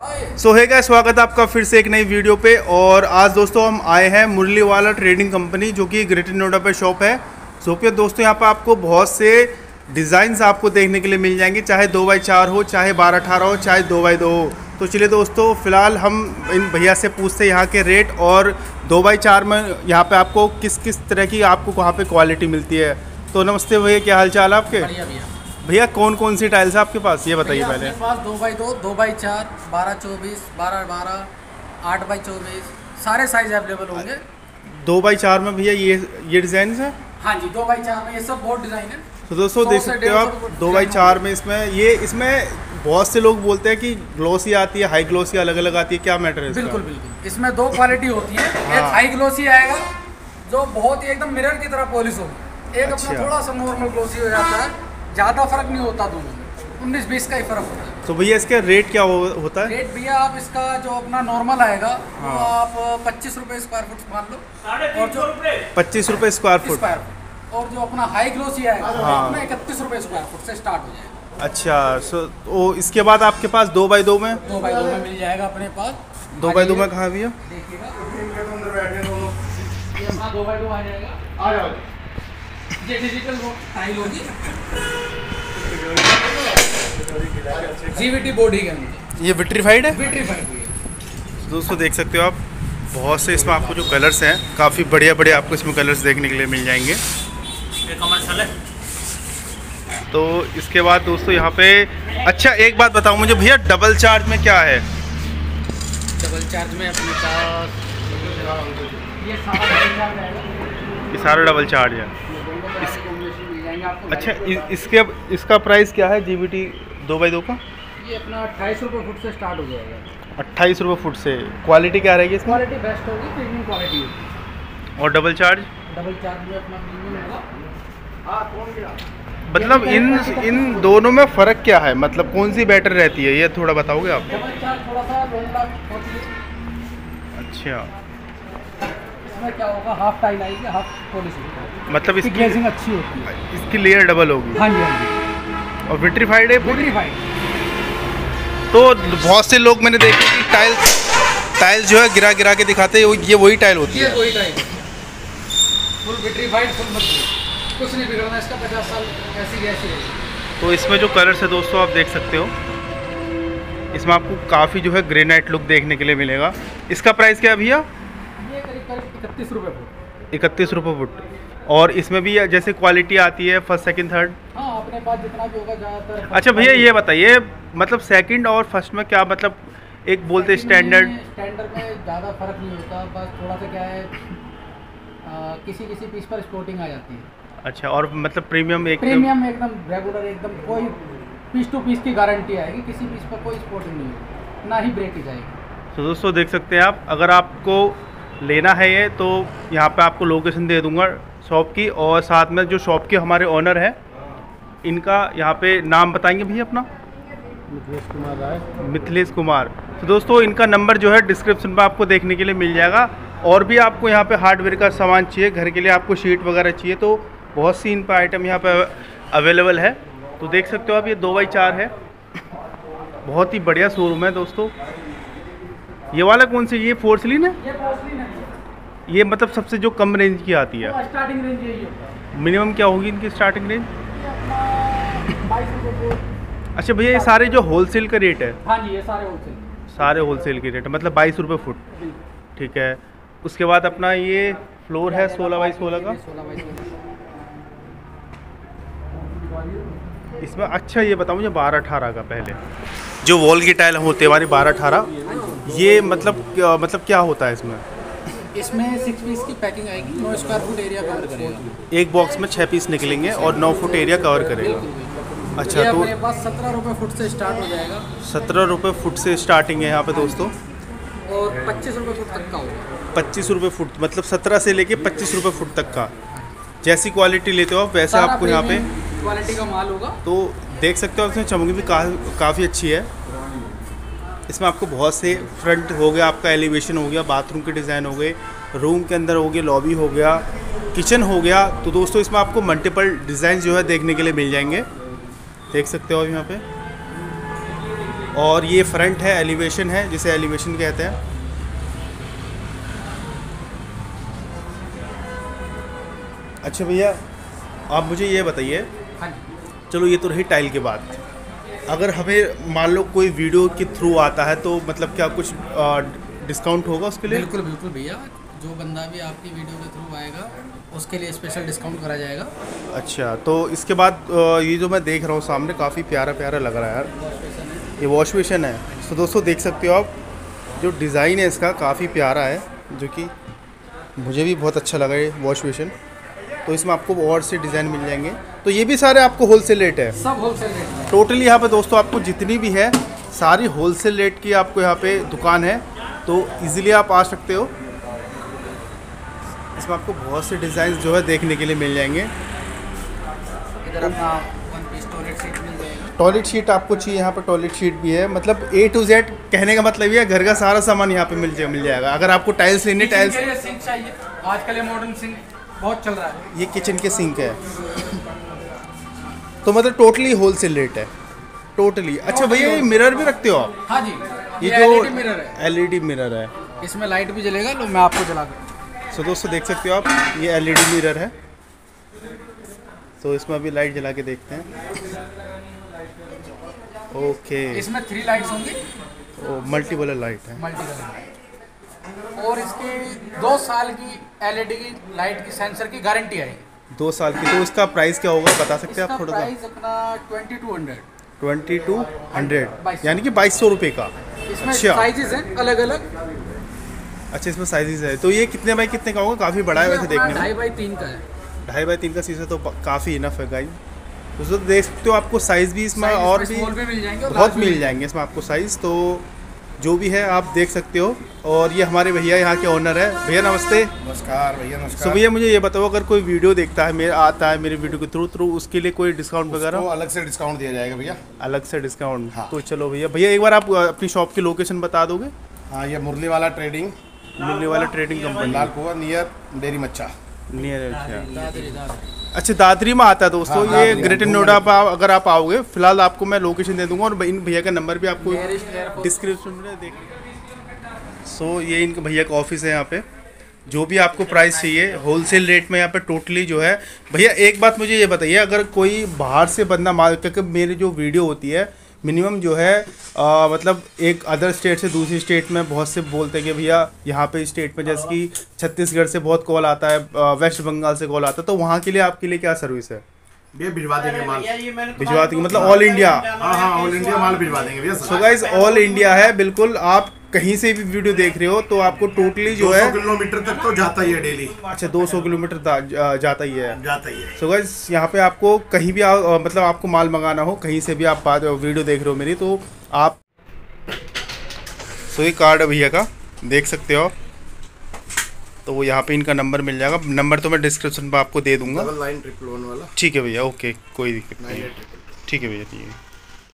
सो है गाइस, स्वागत है आपका फिर से एक नई वीडियो पे। और आज दोस्तों हम आए हैं मुरलीवाला ट्रेडिंग कंपनी, जो कि ग्रेटर नोएडा पे शॉप है। सो पे दोस्तों यहाँ पे आपको बहुत से डिज़ाइंस आपको देखने के लिए मिल जाएंगे, चाहे 2x4 हो, चाहे 12-18 हो, चाहे 2x2 हो। तो चलिए दोस्तों, फ़िलहाल हम इन भैया से पूछते हैं यहाँ के रेट और 2x4 में यहाँ पे आपको किस किस तरह की आपको वहाँ पे क्वालिटी मिलती है। तो नमस्ते भैया, क्या हाल चाल है आपके? भैया कौन कौन सी टाइल्स है आपके पास, ये बताइए पहले। अपने पास 2x2, 2x4, 12x24, 12x12, 8x24 सारे साइज अवेलेबल होंगे। 2x4 में भैया ये डिज़ाइन है? हाँ जी, 2x4 में ये सब बहुत डिज़ाइन है। तो दोस्तों देख सकते हो आप 2x4 में इसमें बहुत से लोग बोलते हैं कि ग्लोसी आती है, हाई ग्लोसी अलग अलग आती है, क्या मैटर है इसका? बिल्कुल बिल्कुल, इसमें दो क्वालिटी होती है। एक हाई ग्लोसी आएगा जो बहुत ही एकदम मिरर की तरह पॉलिश होगी, एक अपना थोड़ा सा नॉर्मल ग्लोसी हो जाता है। ज़्यादा फर्क नहीं होता दोनों में, 19-20 का ही फर्क होता है। तो भैया इसका रेट क्या होता है? रेट भैया आप इसका जो अपना नॉर्मल आएगा वो आप 25 रुपये स्क्वायर फुट मान लो, और जो 25 रुपये स्क्वायर फुट, और जो अपना हाई ग्लोसी आएगा वो अपना 31 रुपये स्क्वायर फुट से स्टार्ट हो जाएगा। अच्छा, तो इसके बाद आपके पास 2x2 में 2x2 में मिल जाएगा अपने पास। 2x2 में कहाँ भैया? देखिएगा, ये अपना 2x2 आ जाएगा। ये डिजिटल टाइल होगी, जीवीटी बॉडी के अंदर। ये विट्रीफाइड है? विट्रीफाइड है। दोस्तों देख सकते हो आप, बहुत से इसमें आपको जो कलर्स हैं काफ़ी बढ़िया बढ़िया आपको इसमें कलर्स देखने के लिए मिल जाएंगे। ये कमर्शियल है। तो इसके बाद दोस्तों यहाँ पे, अच्छा एक बात बताओ मुझे भैया, डबल चार्ज में क्या है? डबल चार्ज में अपने पास ये सारा डबल चार्ज है। अच्छा, इसका प्राइस क्या है जीवीटी 2x2 का? ये अपना 28 रुपये फुट से स्टार्ट हो जाएगा। 28 रुपये फुट से। क्वालिटी क्या रहेगी इसमें? क्वालिटी बेस्ट होगी, प्रीमियम क्वालिटी होगी। और डबल चार्ज? डबल चार्ज में अपना प्रीमियम होगा। मतलब इन दोनों में फ़र्क क्या है, मतलब कौन सी बेटर रहती है, ये थोड़ा बताओगे आप? डबल चार्ज थोड़ा सा लॉन्ग लास्ट होती है। अच्छा, इसमें क्या होगा, हाफ टाइल आएगी, हाफ पॉलिश होगी, मतलब इसकी ग्लेजिंग अच्छी होती है, इसकी लेयर डबल होगी। हाँ जी हाँ जी। और विट्रीफाइड है? विट्रीफाइड। तो बहुत से लोग मैंने देखे कि टाइल्स जो है गिरा गिरा के दिखाते हैं, ये वही टाइल होती है? ये वही टाइल, फुल विट्रीफाइड, फुल मजबूत, कुछ नहीं बिगड़ना इसका, 50 साल ऐसी गैसी रहेगी। तो इसमें जो कलर्स है दोस्तों आप देख सकते हो, इसमें आपको काफ़ी जो है ग्रेनाइट लुक देखने के लिए मिलेगा। इसका प्राइस क्या है भैया? ये करीब 31 रुपये फुट। 31 रुपये फुट। और इसमें भी जैसे क्वालिटी आती है फर्स्ट सेकंड थर्ड? हाँ, अपने पास जितना भी होगा ज़्यादातर। अच्छा भैया ये बताइए, मतलब सेकंड और फर्स्ट में क्या, मतलब एक बोलते स्टैंडर्ड में ज़्यादा फर्क नहीं होता, बस थोड़ा सा क्या है, किसी किसी पीस पर स्पोर्टिंग आ जाती है। अच्छा, और मतलब प्रीमियम एकदम रेगुलर, एकदम कोई पीस टू पीस की गारंटी आएगी, किसी पीस पर कोई स्पोर्टिंग नहीं होगी, ना ही ब्रेकेज आएगी। तो दोस्तों देख सकते हैं आप, अगर आपको लेना है ये, तो यहाँ पे आपको लोकेशन दे दूँगा शॉप की, और साथ में जो शॉप के हमारे ओनर हैं इनका यहाँ पे नाम बताएंगे भैया अपना? मिथिलेश कुमार राय। मिथिलेश कुमार। तो दोस्तों इनका नंबर जो है डिस्क्रिप्शन में आपको देखने के लिए मिल जाएगा। और भी आपको यहाँ पे हार्डवेयर का सामान चाहिए, घर के लिए आपको शीट वगैरह चाहिए, तो बहुत सी इन पर आइटम यहाँ पे अवेलेबल है। तो देख सकते हो आप, ये 2x4 है, बहुत ही बढ़िया शोरूम है दोस्तों। ये वाला कौन सी, ये पोर्सिलीन है? ये पोर्सिलीन है। ये मतलब सबसे जो कम रेंज की आती है? स्टार्टिंग रेंज यही है। मिनिमम क्या होगी इनकी स्टार्टिंग रेंज? 22 रुपये फुट। अच्छा भैया, ये सारे जो होलसेल का रेट है? हाँ जी, ये सारे होलसेल की रेट है, मतलब 22 रुपये फुट। ठीक है। उसके बाद अपना ये फ्लोर है 16x16 का। इसमें अच्छा ये बताओ मुझे, 12-18 का पहले जो वॉल की टाइल होते हैं हमारी 12-18, ये मतलब क्या होता है इसमें? इसमें 6 पीस की पैकिंग आएगी, 9 स्क्वायर फुट एरिया कवर करेगा। एक बॉक्स में 6 पीस निकलेंगे और 9 फुट एरिया कवर करेगा। अच्छा, तो मेरे पास 17 रुपये फुट से स्टार्ट हो जाएगा। 17 रुपये फुट से स्टार्टिंग है यहाँ पे दोस्तों, और 25 रुपये फुट तक का होगा। 25 रुपये फुट, मतलब 17 से लेके 25 रुपये फुट तक का। जैसी क्वालिटी लेते हो आप वैसे आपको यहाँ पे क्वालिटी का माल होगा। तो देख सकते हो, इसमें चमक भी काफ़ी अच्छी है। इसमें आपको बहुत से फ्रंट हो गया, आपका एलिवेशन हो गया, बाथरूम के डिज़ाइन हो गए, रूम के अंदर हो गया, लॉबी हो गया, किचन हो गया। तो दोस्तों इसमें आपको मल्टीपल डिज़ाइन जो है देखने के लिए मिल जाएंगे, देख सकते हो आप यहाँ पे। और ये फ्रंट है, एलिवेशन है, जिसे एलिवेशन कहते हैं। अच्छा भैया, आप मुझे ये बताइए, हाँ जी। चलो ये तो रही टाइल के बाद, अगर हमें मान लो कोई वीडियो के थ्रू आता है तो मतलब क्या कुछ डिस्काउंट होगा उसके लिए? बिल्कुल बिल्कुल भैया, जो बंदा भी आपकी वीडियो के थ्रू आएगा उसके लिए स्पेशल डिस्काउंट करा जाएगा। अच्छा, तो इसके बाद ये जो मैं देख रहा हूँ सामने काफ़ी प्यारा प्यारा लग रहा है यार, ये वॉश बेसिन है। तो दोस्तों देख सकते हो आप, जो डिज़ाइन है इसका काफ़ी प्यारा है, जो कि मुझे भी बहुत अच्छा लगा ये वॉश बेसिन। तो इसमें आपको और से डिज़ाइन मिल जाएंगे। तो ये भी सारे आपको होलसेल रेट है? सब होलसेल रेट है टोटली यहाँ पे दोस्तों आपको जितनी भी है सारी होलसेल रेट की आपको यहाँ पे दुकान है, तो इजीली आप आ सकते हो। इसमें आपको बहुत से डिज़ाइन जो है देखने के लिए मिल जाएंगे। इधर अपना वन पीस टॉयलेट सीट मिल जाएगा। टॉयलेट शीट आपको चाहिए, यहाँ पर टॉयलेट शीट भी है, मतलब A to Z कहने का मतलब ये है घर का सारा सामान यहाँ पे मिल जाएगा। अगर आपको टाइल्स लेने, टाइल्स सिंक चाहिए, आजकल ये मॉडर्न सिंक बहुत चल रहा है। ये किचन के सिंक है, तो मतलब टोटली होलसेल रेट है, टोटली। अच्छा भैया, ये मिरर भी रखते हो आप? हाँ जी, ये जो LED मिरर है, LED मिरर है, इसमें लाइट भी जलेगा। लो मैं आपको जला दूँ। तो दोस्तों देख सकते हो आप, ये LED मिरर है। तो इसमें अभी लाइट जला के देखते हैं। ओके, इसमें 3 लाइट्स होंगी, मल्टी कलर लाइट है। मल्टी कलर, और इसकी 2 साल की LED की लाइट की सेंसर की गारंटी आएगी। 2 साल की। तो इसका प्राइस क्या होगा बता सकते हैं आप थोड़ा सा? प्राइस अपना 2200, 2200, यानी कि 2200 रुपये का। इसमें अच्छा, साइजेस हैं अलग अलग। अच्छा इसमें साइजेस है। तो ये कितने बाई कितने का होगा? काफ़ी बड़ा है वैसे देखने में। 2.5 बाई 3 का है। 2.5 बाई 3 का शीशा तो काफ़ी इनफ है गाइस। तो देख सकते हो आपको साइज़ भी इसमें और भी मिल जाएंगे, बहुत मिल जाएंगे इसमें आपको साइज़। तो जो भी है आप देख सकते हो। और ये हमारे भैया यहाँ के ओनर है। भैया नमस्ते। नमस्कार भैया, नमस्कार। तो भैया मुझे ये बताओ, अगर कोई वीडियो देखता है, मेरा आता है मेरे वीडियो के थ्रू उसके लिए कोई डिस्काउंट वगैरह? तो अलग से डिस्काउंट दिया जाएगा भैया। अलग से डिस्काउंट? हाँ। तो चलो भैया एक बार आप अपनी शॉप की लोकेशन बता दोगे? हाँ, ये मुरली वाला ट्रेडिंग, मुरली वाला ट्रेडिंग कंपनी, लाल कुआं नियर डेरी मच्छा, नियर। अच्छा दादरी में आता है दोस्तों। हाँ, ये ग्रेटर नोएडा पर अगर आप आओगे, फिलहाल आपको मैं लोकेशन दे दूंगा और इन भैया का नंबर भी आपको डिस्क्रिप्शन में देख। सो ये इनके भैया का ऑफिस है यहाँ पे। जो भी आपको प्राइस चाहिए होलसेल रेट में यहाँ पे टोटली जो है। भैया एक बात मुझे ये बताइए, अगर कोई बाहर से बंदा क्योंकि मेरी जो वीडियो होती है मिनिमम जो है मतलब एक अदर स्टेट से दूसरी स्टेट में बहुत से बोलते हैं कि भैया यहाँ पे स्टेट में, जैसे कि छत्तीसगढ़ से बहुत कॉल आता है, वेस्ट बंगाल से कॉल आता है, तो वहाँ के लिए आपके लिए क्या सर्विस है? भैया भिजवा देंगे माल, भिजवा देंगे मतलब ऑल इंडिया? हाँ, ऑल इंडिया माल भिजवा देंगे भैया। सो गाइस ऑल इंडिया है बिल्कुल। आप कहीं से भी वीडियो देख रहे हो तो आपको टोटली जो है 200 किलोमीटर तक तो जाता ही है डेली। अच्छा 200 किलोमीटर जाता ही है। सो गाइस यहाँ पे आपको कहीं भी मतलब आपको माल मंगाना हो, कहीं से भी आप वीडियो देख रहे हो मेरी, तो आप ये कार्ड है भैया का, देख सकते हो आप। तो वो यहाँ पे इनका नंबर मिल जाएगा, नंबर तो मैं डिस्क्रिप्शन पर आपको दे दूंगा। 9911 वाला। ठीक है भैया, ओके, कोई दिक्कत नहीं है। ठीक है भैया, ठीक है।